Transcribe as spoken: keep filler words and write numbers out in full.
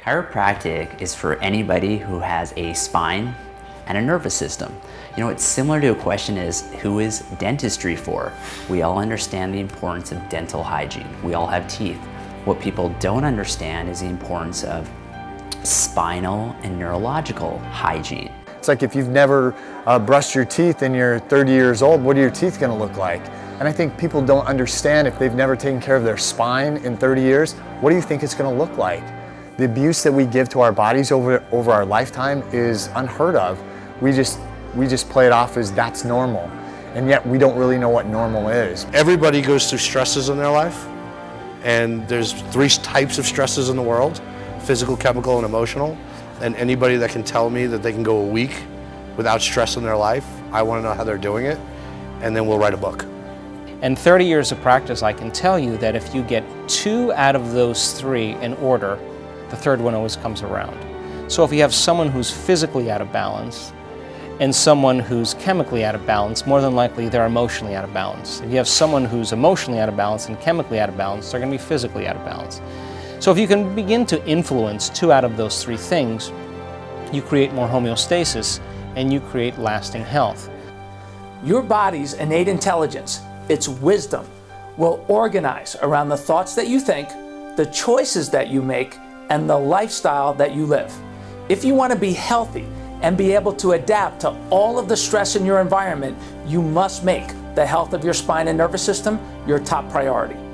Chiropractic is for anybody who has a spine and a nervous system. You know, it's similar to a question is, who is dentistry for? We all understand the importance of dental hygiene. We all have teeth. What people don't understand is the importance of spinal and neurological hygiene. It's like if you've never uh, brushed your teeth and you're thirty years old, what are your teeth going to look like? And I think people don't understand, if they've never taken care of their spine in thirty years, what do you think it's going to look like? The abuse that we give to our bodies over, over our lifetime is unheard of. We just, we just play it off as that's normal. And yet we don't really know what normal is. Everybody goes through stresses in their life. And there's three types of stresses in the world: physical, chemical, and emotional. And anybody that can tell me that they can go a week without stress in their life, I want to know how they're doing it, and then we'll write a book. In thirty years of practice, I can tell you that if you get two out of those three in order, the third one always comes around. So if you have someone who's physically out of balance and someone who's chemically out of balance, more than likely they're emotionally out of balance. If you have someone who's emotionally out of balance and chemically out of balance, they're going to be physically out of balance. So if you can begin to influence two out of those three things, you create more homeostasis and you create lasting health. Your body's innate intelligence, its wisdom, will organize around the thoughts that you think, the choices that you make, and the lifestyle that you live. If you want to be healthy and be able to adapt to all of the stress in your environment, you must make the health of your spine and nervous system your top priority.